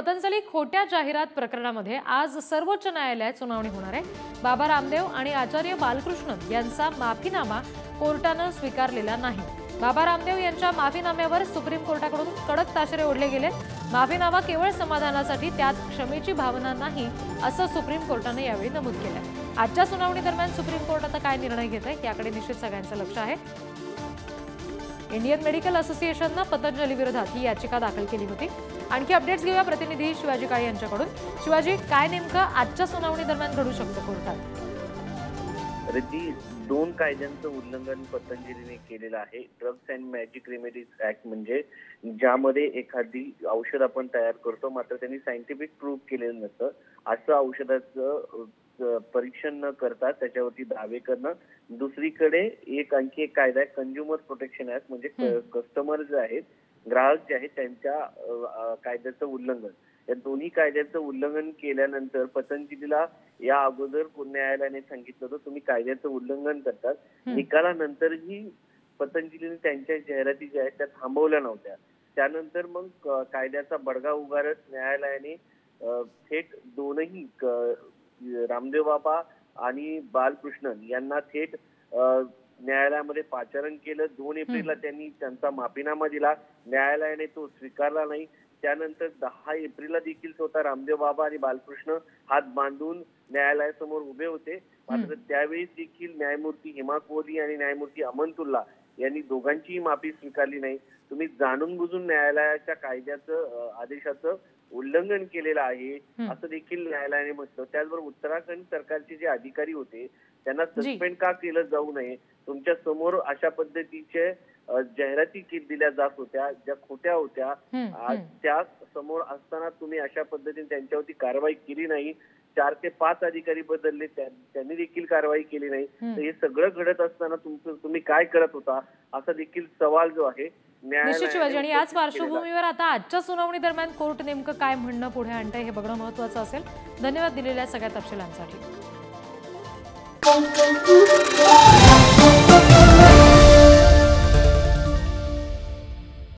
पतंजली खोट्या जाहिरात प्रकरणामध्ये आज सर्वोच्च न्यायालयात सुनावणी होणार आहे। बाबा रामदेव आणि आचार्य बालकृष्णन यांचा माफीनामा कोर्टाने स्वीकारलेला नाही। बाबा रामदेव यांच्या माफीनाम्यावर सुप्रीम कोर्टाकडून कडक ताशेरे ओढले गेले। माफीनामा केवळ समाधानासाठी, त्यात क्षमेची भावना नाही, असं सुप्रीम कोर्टाने यावेळी नमूद केलं। आजच्या सुनावणी दरम्यान सुप्रीम कोर्ट आता काय निर्णय घेत आहे याकडे निश्चित सगळ्यांचं लक्ष आहे। इंडियन मेडिकल असोसिएशनने पतंजली विरोधात ही याचिका दाखल केली होती। आणखी अपडेट्स घेऊया प्रतिनिधी शिवाजी काळे यांच्याकडून। शिवाजी, काय नेमकं आजच्या सुनावणी दरम्यान घडू शकतं कोर्टात? रिद्धी, दोन कायद्यांचं उल्लंघन पतंजलीने केलेलं आहे। Drugs and magic remedies act म्हणजे ज्यामध्ये एखादी औषध आपण तयार करतो मात्र त्यांनी सायंटिफिक प्रूव्ह केलेलं नसतं, असं औषधाचं परीक्षण न करता त्याच्यावरती दावे करणं। दुसरीकडे आणखी एक कायदा आहे कंझ्युमर प्रोटेक्शन ऍक्ट, म्हणजे कस्टमर जे आहेत, ग्राहक जे आहेत, त्यांच्या कायद्याचं उल्लंघन। या दोन्ही कायद्याचं उल्लंघन केल्यानंतर पतंजलीला या अगोदर न्यायालयाने सांगितलं होतं तुम्ही कायद्याचं उल्लंघन करतात। निकालानंतरही पतंजलीने त्यांच्या जाहिराती ज्या आहेत त्या थांबवल्या नव्हत्या। त्यानंतर मग कायद्याचा बडगा उगारत न्यायालयाने थेट दोनही रामदेव बाबा आणि बालकृष्णन यांना थेट न्यायालयामध्ये पाचारण केलं। 2 एप्रिलला त्यांनी त्यांचा माफीनामा दिला, न्यायालयाने तो स्वीकारला नाही। त्यानंतर 10 एप्रिलला देखील स्वतः रामदेव बाबा आणि बालकृष्ण हात बांधून न्यायालयासमोर उभे होते, मात्र त्यावेळी देखील न्यायमूर्ती हेमा कोहली आणि न्यायमूर्ती अमनतुल्ला यांनी दोघांचीही माफी स्वीकारली नाही। तुम्ही जाणून बुजून न्यायालयाच्या कायद्याचं आदेशाचं उल्लंघन केलेलं आहे असं देखील न्यायालयाने म्हटलं। त्याचबरोबर उत्तराखंड सरकारचे जे अधिकारी होते त्यांना सस्पेंड का केलं जाऊ नये? तुमच्या समोर अशा पद्धतीचे जाहिराती दिल्या जात होत्या ज्या खोट्या होत्या, त्या समोर असताना तुम्ही अशा पद्धतीने त्यांच्यावरती कारवाई केली नाही। 4 ते 5 अधिकारी बदलले, त्यांनी देखील कारवाई केली नाही। तर हे सगळं घडत असताना तुम्ही काय करत होता असा देखील सवाल जो आहे निश्चित शिवाजी। आणि याच पार्श्वभूमीवर आता आजच्या सुनावणी दरम्यान कोर्ट नेमकं काय म्हणणं पुढे आणतंय हे बघणं महत्त्वाचं असेल। धन्यवाद दिलेल्या सगळ्या तपशिलांसाठी।